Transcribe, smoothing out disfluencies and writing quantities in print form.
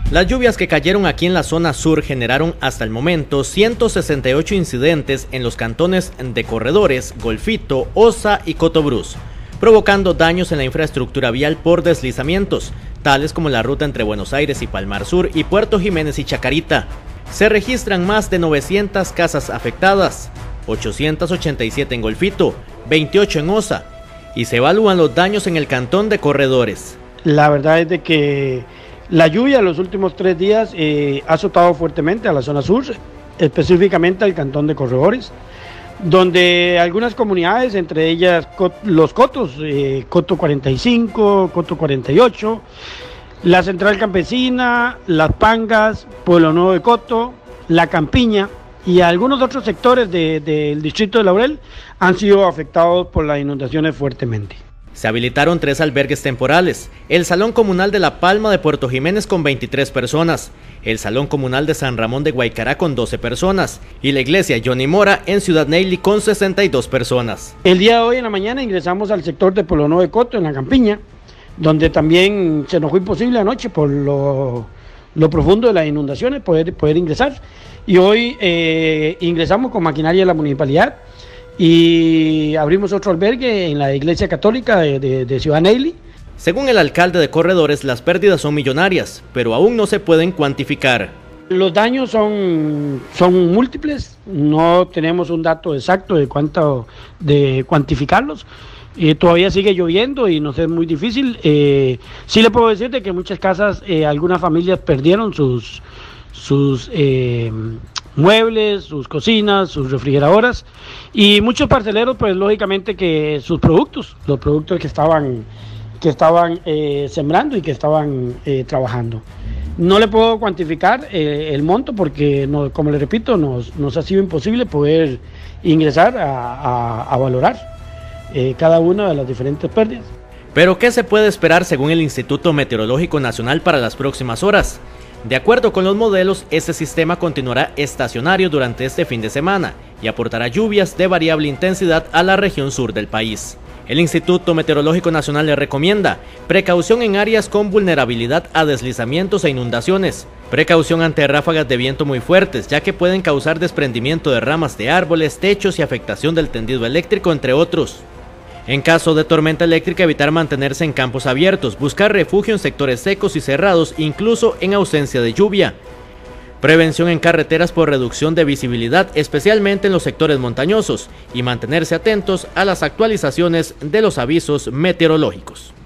Las lluvias que cayeron aquí en la zona sur generaron hasta el momento 168 incidentes en los cantones de Corredores, Golfito, Osa y Cotobruz, provocando daños en la infraestructura vial por deslizamientos, tales como la ruta entre Buenos Aires y Palmar Sur y Puerto Jiménez y Chacarita. Se registran más de 900 casas afectadas, 887 en Golfito, 28 en Osa, y se evalúan los daños en el cantón de Corredores. La verdad es de que la lluvia los últimos 3 días ha azotado fuertemente a la zona sur, específicamente al cantón de Corredores, donde algunas comunidades, entre ellas los cotos, Coto 45, Coto 48, la Central Campesina, Las Pangas, Pueblo Nuevo de Coto, La Campiña y algunos otros sectores del distrito de Laurel han sido afectados por las inundaciones fuertemente. Se habilitaron 3 albergues temporales, el Salón Comunal de La Palma de Puerto Jiménez con 23 personas, el Salón Comunal de San Ramón de Guaycará con 12 personas y la iglesia Johnny Mora en Ciudad Neyli con 62 personas. El día de hoy en la mañana ingresamos al sector de Pueblo Nuevo de Coto, en La Campiña, donde también se nos fue imposible anoche por lo profundo de las inundaciones poder ingresar. Y hoy ingresamos con maquinaria de la municipalidad y abrimos otro albergue en la iglesia católica de Ciudad Neyli. Según el alcalde de Corredores, las pérdidas son millonarias, pero aún no se pueden cuantificar. Los daños son múltiples, no tenemos un dato exacto de cuantificarlos. Todavía sigue lloviendo y nos es muy difícil. Sí le puedo decir de que muchas casas, algunas familias perdieron sus muebles, sus cocinas, sus refrigeradoras, y muchos parceleros, pues lógicamente que los productos que estaban sembrando y que estaban trabajando. No le puedo cuantificar el monto porque, como le repito, nos ha sido imposible poder ingresar a valorar cada una de las diferentes pérdidas. ¿Pero qué se puede esperar según el Instituto Meteorológico Nacional para las próximas horas? De acuerdo con los modelos, este sistema continuará estacionario durante este fin de semana y aportará lluvias de variable intensidad a la región sur del país. El Instituto Meteorológico Nacional le recomienda precaución en áreas con vulnerabilidad a deslizamientos e inundaciones, precaución ante ráfagas de viento muy fuertes, ya que pueden causar desprendimiento de ramas de árboles, techos y afectación del tendido eléctrico, entre otros. En caso de tormenta eléctrica, evitar mantenerse en campos abiertos, buscar refugio en sectores secos y cerrados, incluso en ausencia de lluvia. Prevención en carreteras por reducción de visibilidad, especialmente en los sectores montañosos, y mantenerse atentos a las actualizaciones de los avisos meteorológicos.